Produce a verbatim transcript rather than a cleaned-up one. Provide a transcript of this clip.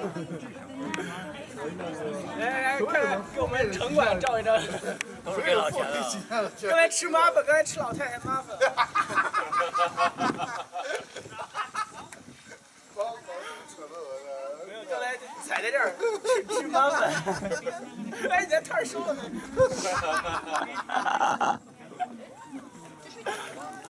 来来，看给我们城管照一张，都是给老钱的。刚才吃麻烦，刚才吃老太太麻烦。没有，刚才踩在这儿吃吃麻烦。哎，你这摊儿收了没？